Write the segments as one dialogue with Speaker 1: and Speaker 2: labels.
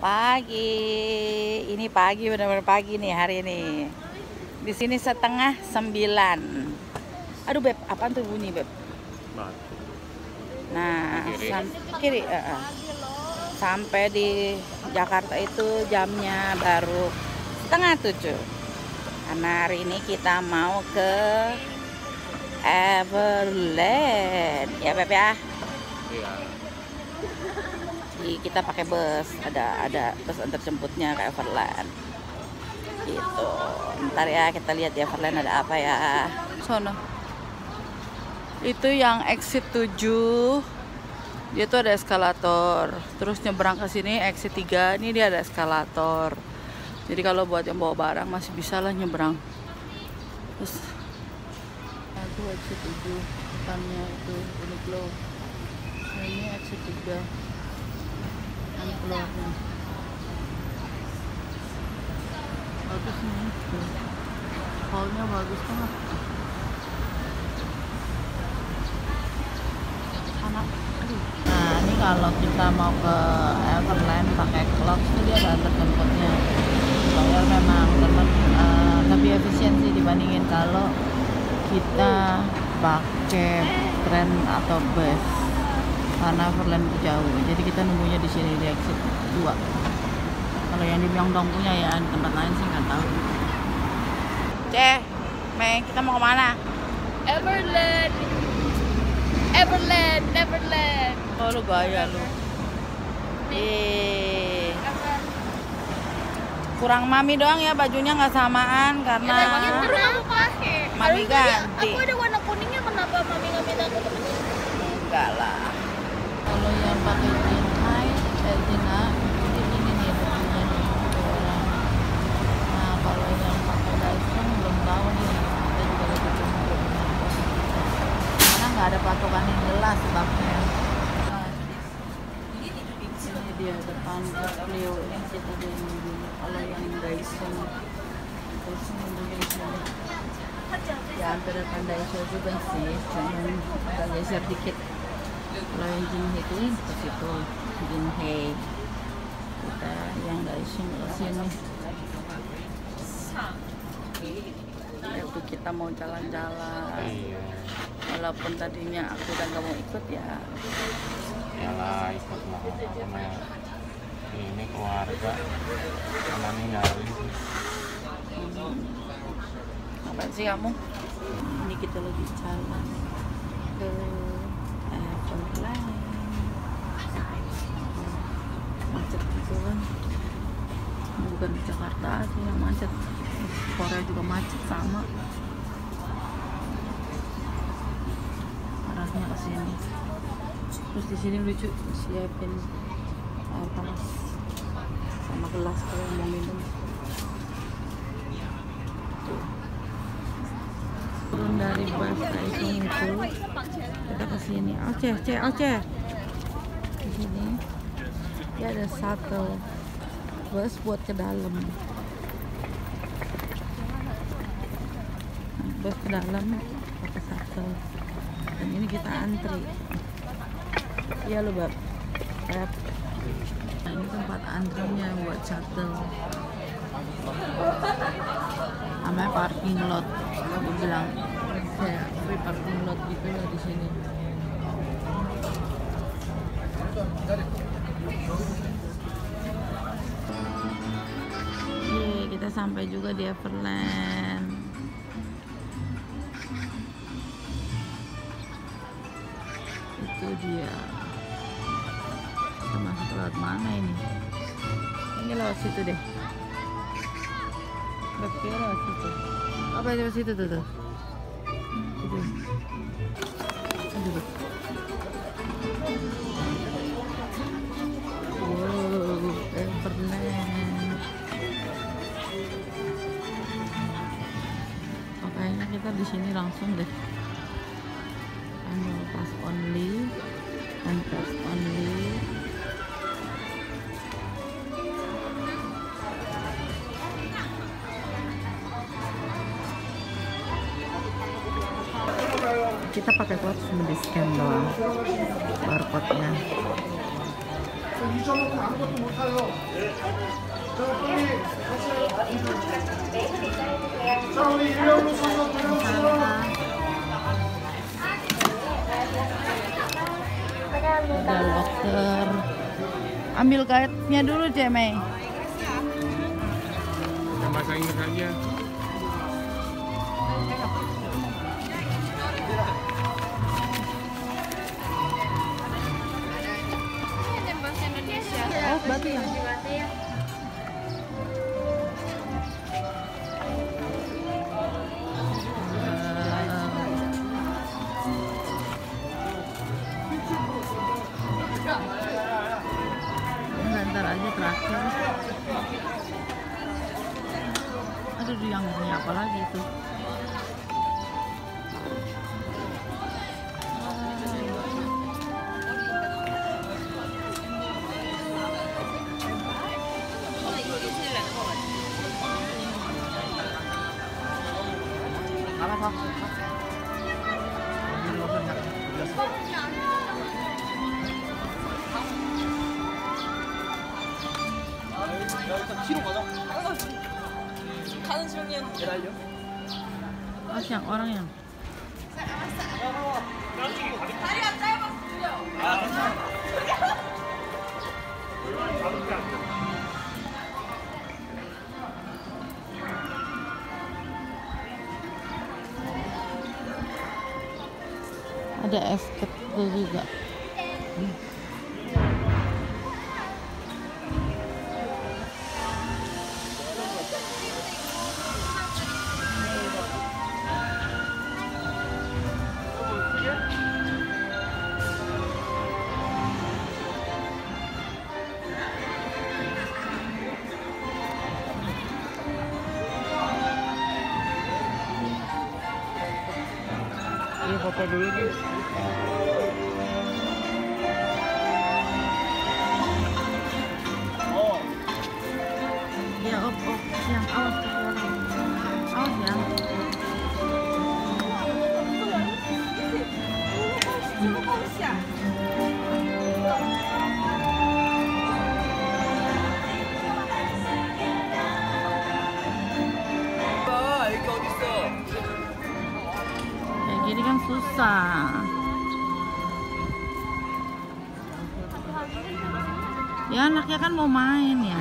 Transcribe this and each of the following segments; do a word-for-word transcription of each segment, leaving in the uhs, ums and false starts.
Speaker 1: Pagi, ini pagi, benar-benar pagi nih hari ini. Di sini setengah sembilan. Aduh beb, apaan tuh bunyi beb? Nah, sam kiri, uh, uh. sampai di Jakarta itu jamnya baru setengah tujuh. Karena hari ini kita mau ke Everland, ya beb ya.
Speaker 2: Iya.
Speaker 1: Jadi kita pakai bus, ada ada bus antar jemputnya ke Everland. Gitu. Ntar ya kita lihat di Everland ada apa ya. Sono. Itu yang exit tujuh. Dia tuh ada eskalator. Terus nyebrang ke sini exit tiga, ini dia ada eskalator. Jadi kalau buat yang bawa barang masih bisa lah nyebrang. Terus aku exit tujuh, depannya itu Uniqlo. Nah, ini exit tiga. Keluarnya bagus nih, hallnya bagus banget. Anak, nah ini kalau kita mau ke Everland pakai Clock itu dia ada antar jemputnya. Bayar memang teman, uh, lebih efisiensi dibandingin kalau kita pakai tren atau bus. Karena Everland itu jauh, jadi kita nunggunya di sini di exit dua. Kalau yang di Myeongdong punya ya, di tempat lain sih nggak tahu. Ceh, Meng, kita mau kemana?
Speaker 3: Everland, Everland, Everland.
Speaker 1: Oh lu gaya lu. Yeay. Kurang mami doang ya, bajunya nggak samaan karena
Speaker 3: Ya, terus kamu pakai.
Speaker 1: mami ganti.
Speaker 3: Aku ada warna kuningnya, kenapa mami nggak minta aku temenin?
Speaker 1: Enggak lah. Kalau yang pakai jean high, eh Gina, ini ini nih bajunya nih. Nah kalau yang pakai Dyson belum tahu nih, kita juga lagi tunggu. Karena nggak ada patokan yang jelas sebabnya. Nah, ini dia depan Clio ini kita ada yang dulu. Kalau yang Dyson, Dyson nunggunya di sini. Ya hampir depan Dyson juga sih, cuman agak geser dikit. Kalau yang Jinhae itu ke situ, Jinhae. Kita yang Dyson ke sini. Itu kita mau jalan-jalan.
Speaker 2: Iya.
Speaker 1: Walaupun tadinya aku udah gak mau ikut ya.
Speaker 2: Yalah ikut lah sama ini keluarga sama ninggalin.
Speaker 1: Hmm. Ngapain sih kamu? Ini kita lagi jalan ke Everland. Macet gitu kan. Bukan di Jakarta aja yang macet, Korea juga macet sama. Arahnya ke sini. Terus di sini lucu, siapin air panas sama gelas kalau mau minum. Turun dari bus station itu kita ke sini. Oce, oce, oce. Di sini dia ada shuttle bus buat ke dalam. Nah, bus ke dalam pakai shuttle. Dan ini kita antri. Iya lo bab. Bab. Nah, ini tempat antrinya buat shuttle. Namanya parking lot. Aku bilang kayak free parking lot gitu lah di sini. Yeay, kita sampai juga di Everland. Itu dia. Kita masuk lewat mana ini? Ini lewat situ deh. Kira lewat situ. Apa itu situ tuh tuh? Itu. Aduh. Wow, Everland. Makanya kita di sini langsung deh. Annual pass only, and pass only. Kita pakai code cuma di scan doang barcode-nya.
Speaker 4: 잊어놓고 아무것도 못해요. 자, 빨리 같이. 자, 우리 일병으로 서서 들어오시죠.
Speaker 1: Ada loker. Ambil karetnya dulu, Cemei.
Speaker 2: Yang bahasa Inggris aja.
Speaker 3: Ini bahasa Indonesia.
Speaker 1: Oh, berarti ya. Ntar aja terakhir. Aduh, yang ini apa lagi tuh? Apa kok?
Speaker 3: 가는 중이야.
Speaker 1: Oh, yang orang yang
Speaker 3: 다리가 짧았어요.
Speaker 1: ada escape juga.
Speaker 2: Ini foto dulu nih.
Speaker 1: Ya, op, op, yang awas, awas ya. Kayak gini kan susah. Ya anaknya kan mau main ya.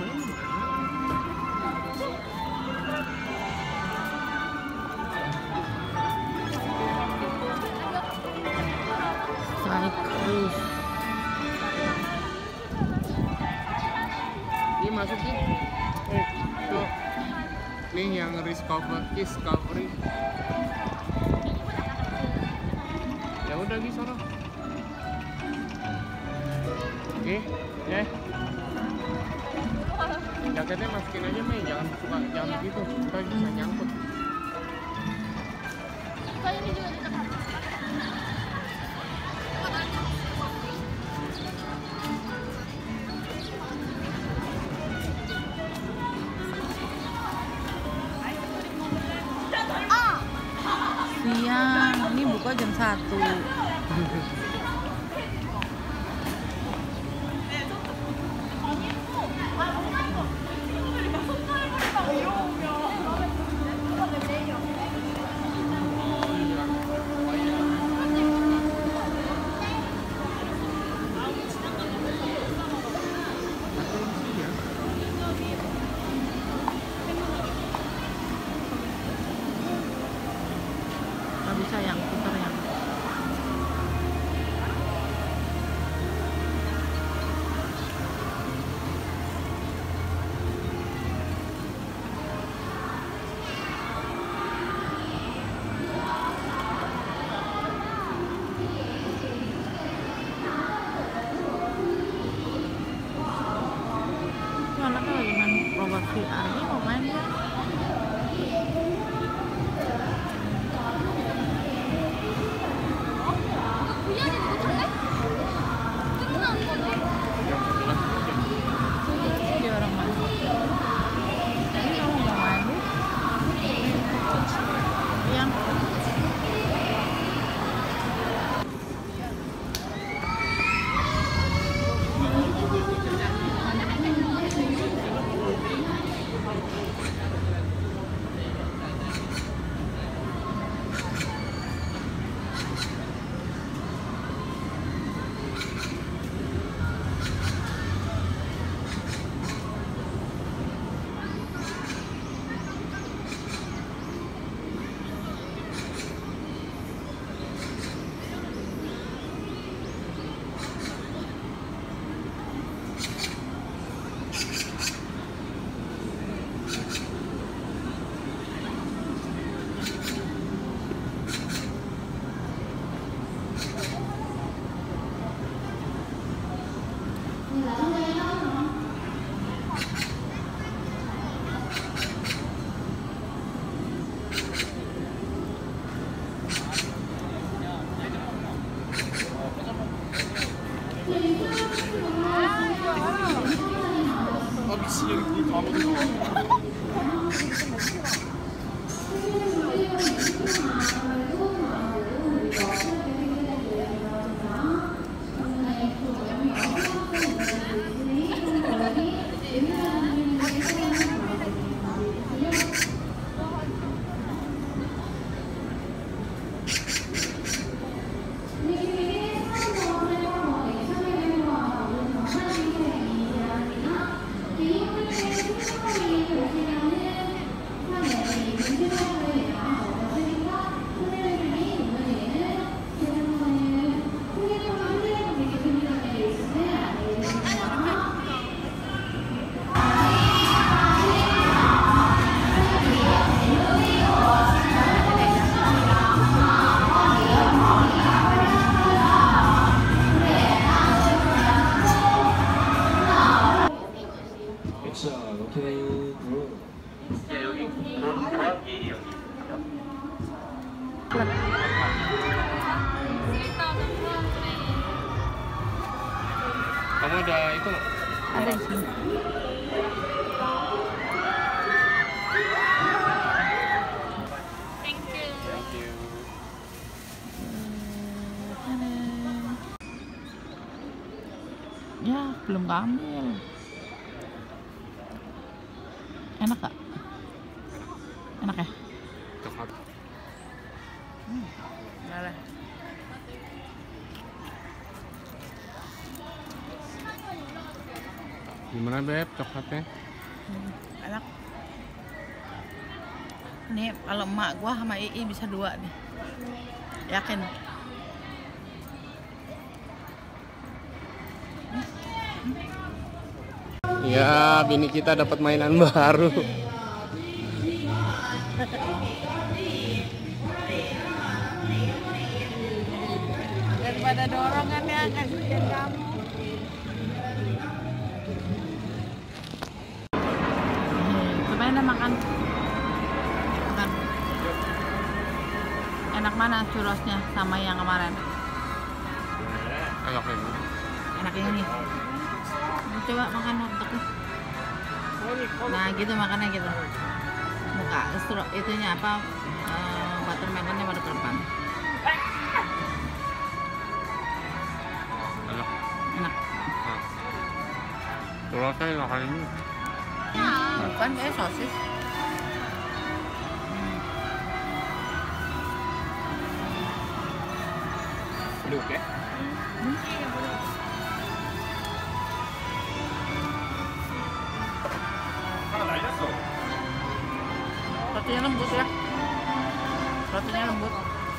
Speaker 1: Cyclus.
Speaker 2: Ini masukin. Eh, tuh. Nih yang discover, discovery. Ya udah Gi, sono. Oke, ya. Jaketnya masukin aja, Mei. Jangan suka, jangan begitu. Kita bisa nyangkut.
Speaker 3: Kan ini juga ditekan.
Speaker 1: Siang, ini buka jam satu. Nggak bisa yang putar yang. Itu anaknya lagi main robot V R, ini mau main ya? Dia orang main. Ini kamu mau main? Yang
Speaker 2: 이 바보들. Kamu ada itu nggak?
Speaker 1: Ada di sini.
Speaker 3: Thank you.
Speaker 2: Thank you.
Speaker 1: Ya, belum keambil. Enak gak? Enak ya?
Speaker 2: Coklat.
Speaker 1: Hmm, boleh.
Speaker 2: Gimana Beb coklatnya?
Speaker 1: Hmm, enak. Nih kalau emak gua sama Ii bisa dua nih. Yakin?
Speaker 2: Ya, bini kita dapat mainan baru.
Speaker 1: Daripada dorongannya kasihan kamu. Gimana makan? Makan. Enak mana churrosnya sama yang kemarin?
Speaker 2: Enak ini.
Speaker 1: Enak yang ini. Coba makan hotdognya. Nah gitu makannya gitu. Muka stro itunya apa? Uh, buttermelonnya pada ke depan.
Speaker 2: Enak.
Speaker 1: Enak.
Speaker 2: Nah. Churrosnya enak ini.
Speaker 1: Bukan kayak sosis.
Speaker 2: Belum ya?
Speaker 1: Rotinya lembut ya. Rotinya lembut.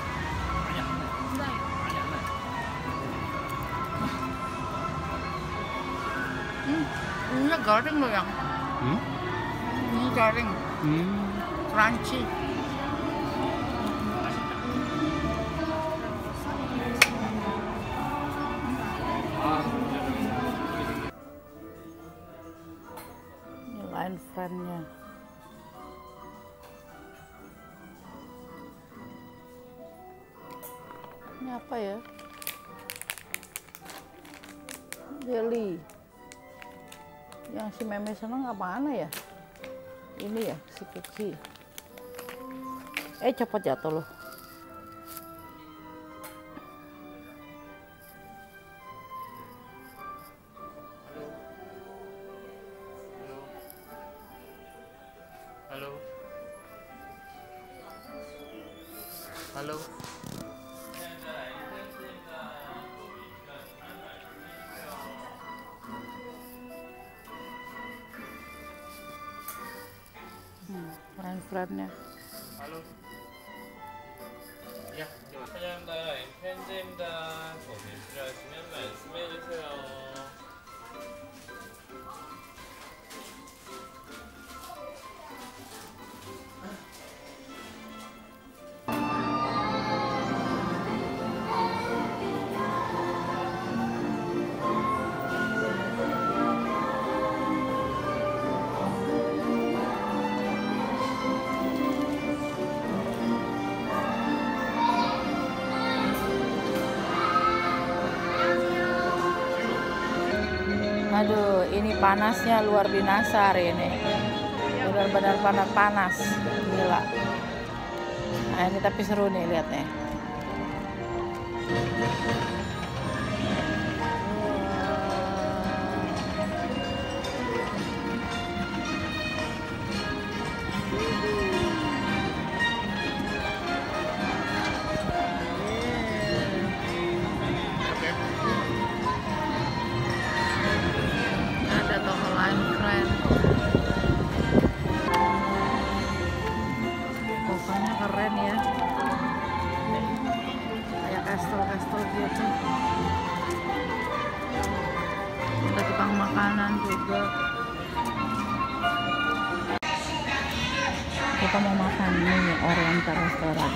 Speaker 1: Hmm, ini garing loh yang.
Speaker 2: Hmm?
Speaker 1: Ini garing,
Speaker 2: Hmm.
Speaker 1: crunchy. Ini line friend-nya. Ini apa ya? Jelly. Yang si Meme seneng apaan ya? Ini ya, si Kiki. Eh, cepat jatuh loh.
Speaker 2: Halo. Halo.
Speaker 1: Hmm, line friend-nya.
Speaker 2: Halo. Ya, coba.
Speaker 5: 환영합니다. 엠펜즈입니다. 고민 필요하시면 말씀해주세요.
Speaker 1: Aduh, ini ini panasnya luar binasa hari ini. Benar-benar panas-panas. Gila. Nah, ini tapi seru nih, lihat nih. Ada toko lain keren. Pokoknya keren ya. Kayak kastel-kastel gitu. Ada tukang makanan juga. Kita mau makan ini Oriental restoran.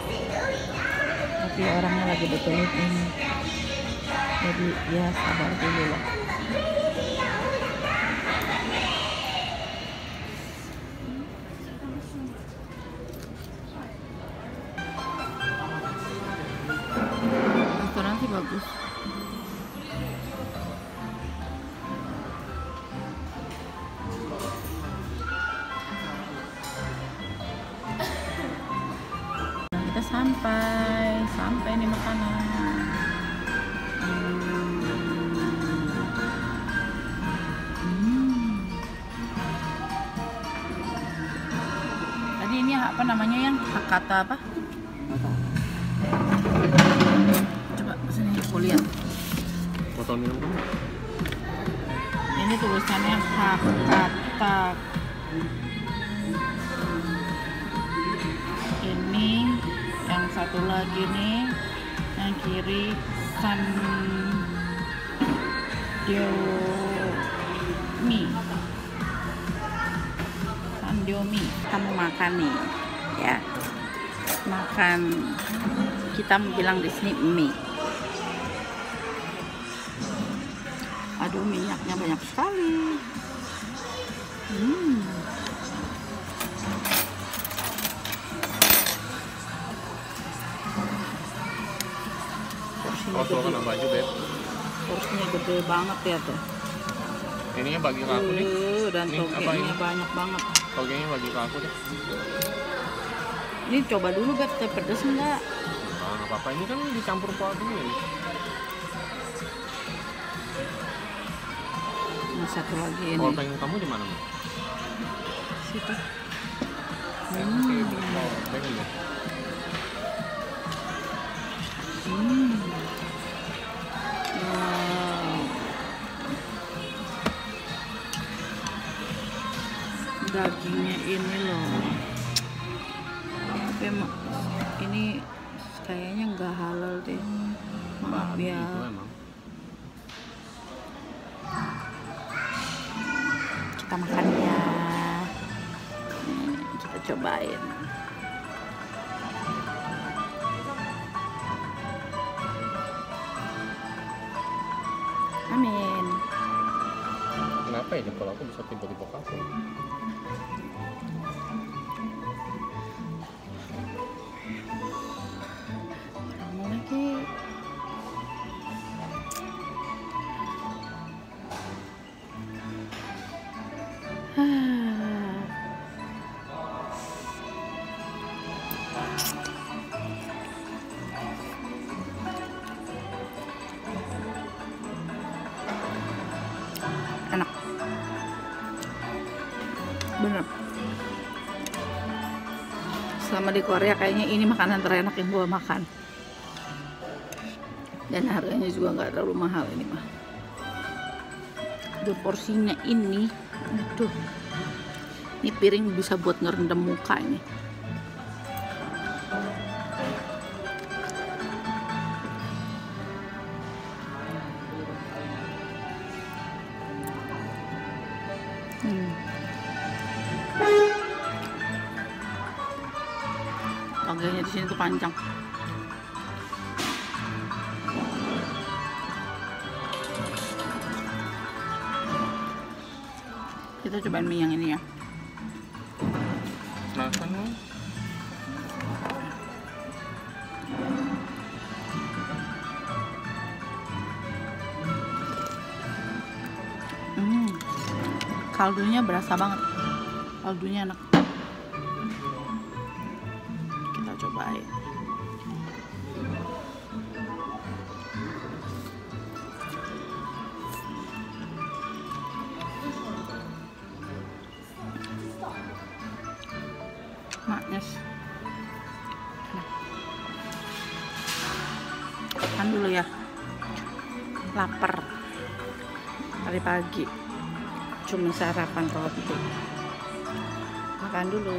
Speaker 1: Tapi orangnya lagi betulit ini. Jadi ya sabar dulu lah. Restoran sih bagus. Nah, kita sampai, sampai nih makanan. Hmm. Tadi ini apa namanya yang Hakata apa? Coba sini aku lihat.
Speaker 2: Botol minum kamu?
Speaker 1: Ini tulisannya Hakata. Ini yang satu lagi nih, yang kiri Sandyomi. Sandyomi. Kamu makan nih, ya. Makan. Kita bilang di sini mie. Aduh, minyaknya banyak sekali. Hmm. Porsinya
Speaker 2: Oh, tuh
Speaker 1: gede.
Speaker 2: kena baju, Beb.
Speaker 1: Porsinya gede banget ya tuh.
Speaker 2: Ininya bagi ke aku nih.
Speaker 1: Uh, dan
Speaker 2: Ini apa
Speaker 1: togenya
Speaker 2: ini?
Speaker 1: banyak banget.
Speaker 2: Togenya bagi ke aku deh.
Speaker 1: Ini coba dulu, Beb, teh pedes enggak?
Speaker 2: Nah, nggak apa-apa. Ini kan dicampur kuah dulu ya.
Speaker 1: Nah, satu lagi ini.
Speaker 2: Kalau pengen kamu di mana, Mbak?
Speaker 1: Situ.
Speaker 2: Saya
Speaker 1: Hmm.
Speaker 2: pakai beli mau pengen ya.
Speaker 1: Hmm. Wow. Dagingnya ini loh. Tapi emang ini kayaknya nggak halal deh. Maaf ya.
Speaker 2: Itu emang.
Speaker 1: Kita makan ya. Nih, kita cobain. Amin.
Speaker 2: Kenapa ya kalau aku bisa tiba-tiba kaku?
Speaker 1: Kamu lagi. Enak. Bener. Selama di Korea kayaknya ini makanan terenak yang gua makan. Dan harganya juga nggak terlalu mahal ini mah. Aduh, porsinya ini, aduh, ini piring bisa buat ngerendam muka ini. Hmm. Togenya di sini tuh panjang. Kita cobain mie yang ini ya.
Speaker 2: Makan lo.
Speaker 1: Hmm. kaldunya berasa banget, kaldunya enak. Kita cobain. Manis. Makan dulu ya, lapar hari pagi cuma sarapan roti. Makan dulu.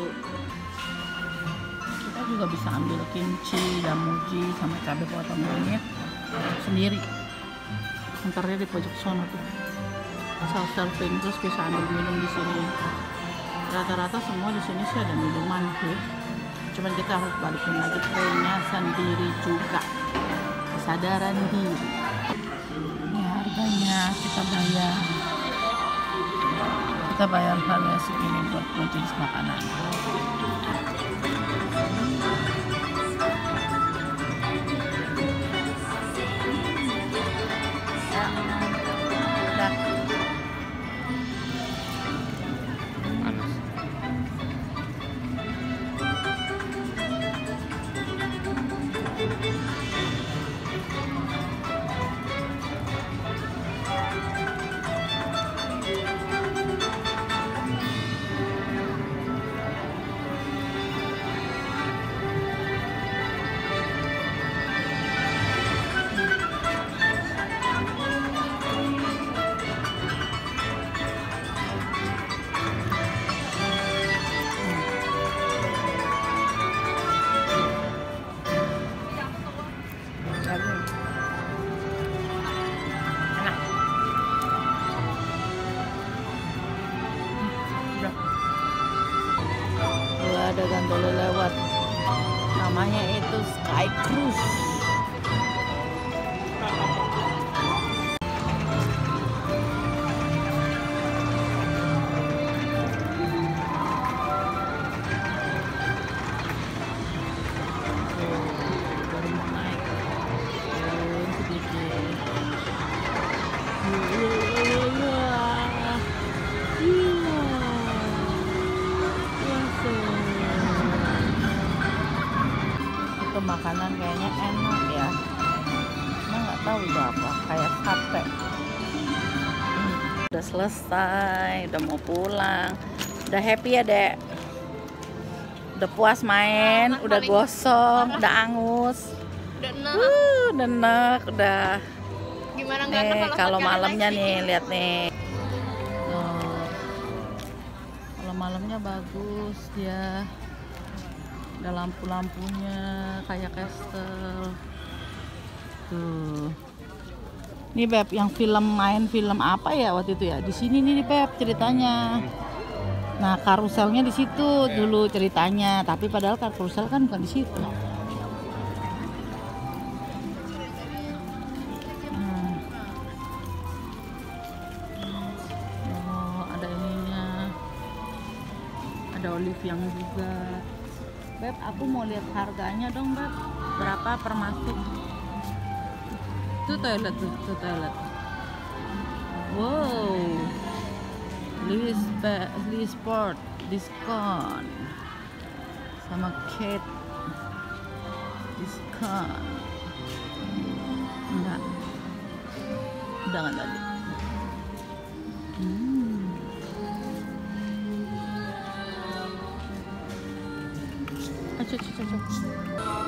Speaker 1: Kita juga bisa ambil kimchi, damuji sama cabai potong ini sendiri, antarnya di pojok sono tuh self serving, terus bisa ambil minum di sini. Rata-rata semua di sini sih ada minuman sih, cuman kita harus balikin lagi trennya sendiri juga, kesadaran diri. Ini harganya, kita bayar kita bayar harga segini buat dua jenis makanan. Dah.
Speaker 5: Panas.
Speaker 1: Ada gondola lewat, namanya itu Sky Cruise. Baru mau naik, turun sedikit. Itu makanan kayaknya enak ya, cuma nggak tahu itu apa, kayak sate. Hmm, udah selesai, udah mau pulang, udah happy ya dek, udah puas main, udah gosong, udah angus,
Speaker 3: Udah enak.
Speaker 1: uh, udah enak, udah.
Speaker 3: Gimana nggak enak
Speaker 1: Nih
Speaker 3: kalau
Speaker 1: kalau
Speaker 3: pakai
Speaker 1: malamnya
Speaker 3: lagi?
Speaker 1: nih, lihat nih. Oh, kalau malamnya bagus dia. Ada lampu-lampunya kayak castle. Tuh. Nih Beb, yang film main film apa ya waktu itu ya? Di sini nih Beb ceritanya. Nah, karuselnya di situ dulu ceritanya, tapi padahal karusel kan bukan di situ. Nah. Oh, ada ininya. Ada olive yang juga. Beb, aku mau lihat harganya dong Beb, berapa per masuk? Itu toilet tuh, itu toilet. Wow, Louis Louis Sport diskon sama Kate diskon. Enggak, udah nggak tadi. Hmm. Ayo, ayo, ayo.